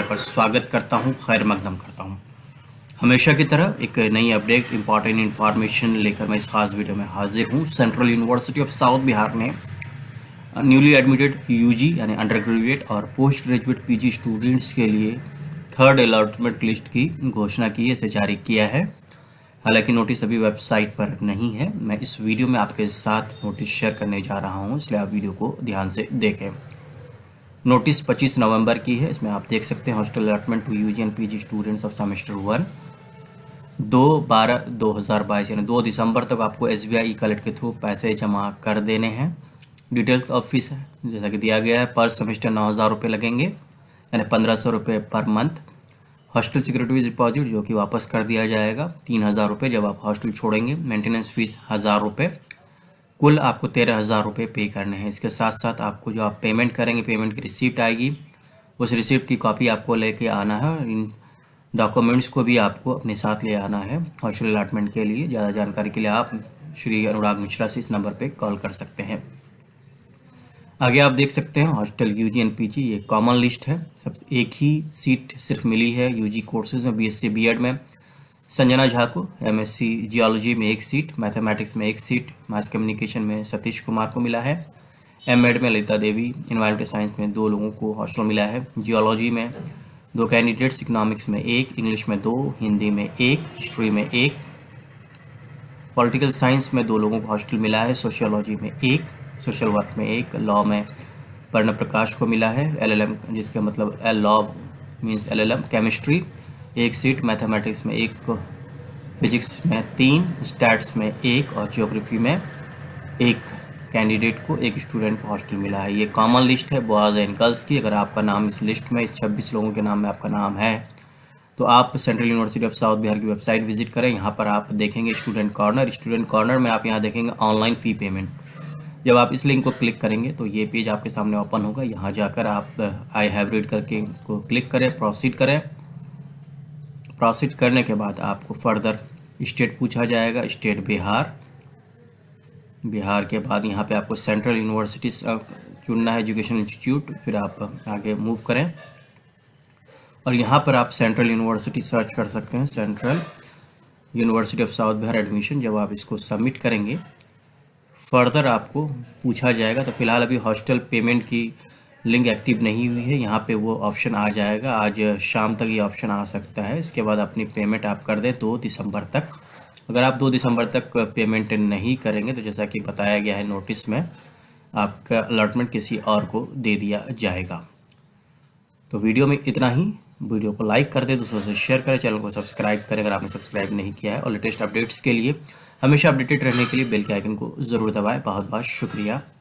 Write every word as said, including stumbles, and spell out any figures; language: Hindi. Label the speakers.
Speaker 1: पर स्वागत करता हूं, खैर मकदम करता हूं। हमेशा की तरह एक नई अपडेट, इंपॉर्टेंट इन्फॉर्मेशन लेकर मैं इस खास वीडियो में हाजिर हूं। Central University of South Bihar ने न्यूली एडमिटेड यूजी यानी अंडर ग्रेजुएट और पोस्ट ग्रेजुएट पीजी स्टूडेंट्स के लिए थर्ड अलॉटमेंट लिस्ट की घोषणा की है, इसे जारी किया है। हालांकि नोटिस अभी वेबसाइट पर नहीं है। मैं इस वीडियो में आपके साथ नोटिस शेयर करने जा रहा हूं, इसलिए आप वीडियो को ध्यान से देखें। नोटिस पच्चीस नवंबर की है। इसमें आप देख सकते हैं hostel allotment to UG and PG students of semester one दो बारह दो हज़ार बाईस यानी दो दिसंबर तक आपको एसबीआई ई कलेक्ट के थ्रू पैसे जमा कर देने हैं। डिटेल्स ऑफ फीस जैसा कि दिया गया है, पर सेमेस्टर नौ हज़ार रुपये लगेंगे यानी पंद्रह सौ रुपये per month. Hostel security deposit जो कि वापस कर दिया जाएगा तीन हज़ार रुपये जब आप हॉस्टल छोड़ेंगे। मेंटेनेंस फीस हज़ार रुपये, कुल आपको तेरह हज़ार रुपये पे करने हैं। इसके साथ साथ आपको जो आप पेमेंट करेंगे, पेमेंट की रिसीप्ट आएगी, उस रिसीप्ट की कॉपी आपको लेके आना है। इन डॉक्यूमेंट्स को भी आपको अपने साथ ले आना है हॉस्टल अलॉटमेंट के लिए। ज़्यादा जानकारी के लिए आप श्री अनुराग मिश्रा से इस नंबर पे कॉल कर सकते हैं। आगे आप देख सकते हैं हॉस्टल यूजी एंड पीजी, ये कॉमन लिस्ट है। सब एक ही सीट सिर्फ मिली है यूजी कोर्सेज में। बीएससी बीएड में संजना झा को, एमएससी जियोलॉजी में एक सीट, मैथमेटिक्स में एक सीट, मास कम्युनिकेशन में सतीश कुमार को मिला है। एमएड में ललिता देवी, इन्वायरमेंटल साइंस में दो लोगों को हॉस्टल मिला है। जियोलॉजी में दो कैंडिडेट्स, इकोनॉमिक्स में एक, इंग्लिश में दो, हिंदी में एक, हिस्ट्री में एक। पॉलिटिकल साइंस में दो लोगों को हॉस्टल मिला है। सोशियोलॉजी में एक, सोशल वर्क में एक, लॉ में पर्ण प्रकाश को मिला है। एलएलएम जिसका मतलब L law means LLM, chemistry एक सीट, मैथमेटिक्स में एक, फिजिक्स में तीन, स्टैट्स में एक और ज्योग्राफी में एक कैंडिडेट को, एक स्टूडेंट को हॉस्टल मिला है। ये कॉमन लिस्ट है बॉयज़ एंड गर्ल्स की। अगर आपका नाम इस लिस्ट में, इस छब्बीस लोगों के नाम में आपका नाम है तो आप Central University of South Bihar की वेबसाइट विजिट करें। यहाँ पर आप देखेंगे स्टूडेंट कॉर्नर। स्टूडेंट कॉर्नर में आप यहाँ देखेंगे ऑनलाइन फ़ी पेमेंट। जब आप इस लिंक को क्लिक करेंगे तो ये पेज आपके सामने ओपन होगा। यहाँ जाकर आप आई हैव रीड करके इसको क्लिक करें, प्रोसीड करें। प्रोसीड करने के बाद आपको फर्दर स्टेट पूछा जाएगा, स्टेट बिहार। बिहार के बाद यहाँ पे आपको सेंट्रल यूनिवर्सिटी चुनना है, एजुकेशन इंस्टीट्यूट, फिर आप आगे मूव करें और यहाँ पर आप सेंट्रल यूनिवर्सिटी सर्च कर सकते हैं, Central University of South Bihar admission. जब आप इसको सबमिट करेंगे फर्दर आपको पूछा जाएगा। तो फिलहाल अभी हॉस्टल पेमेंट की लिंक एक्टिव नहीं हुई है, यहाँ पे वो ऑप्शन आ जाएगा। आज शाम तक ये ऑप्शन आ सकता है। इसके बाद अपनी पेमेंट आप कर दें दो दिसंबर तक। अगर आप दो दिसंबर तक पेमेंट नहीं करेंगे तो जैसा कि बताया गया है नोटिस में, आपका अलॉटमेंट किसी और को दे दिया जाएगा। तो वीडियो में इतना ही। वीडियो को लाइक कर दें, दूसरों से शेयर करें, चैनल को सब्सक्राइब करें अगर आपने सब्सक्राइब नहीं किया है, और लेटेस्ट अपडेट्स के लिए, हमेशा अपडेटेड रहने के लिए बेल के आइकन को ज़रूर दबाएं। बहुत बहुत शुक्रिया।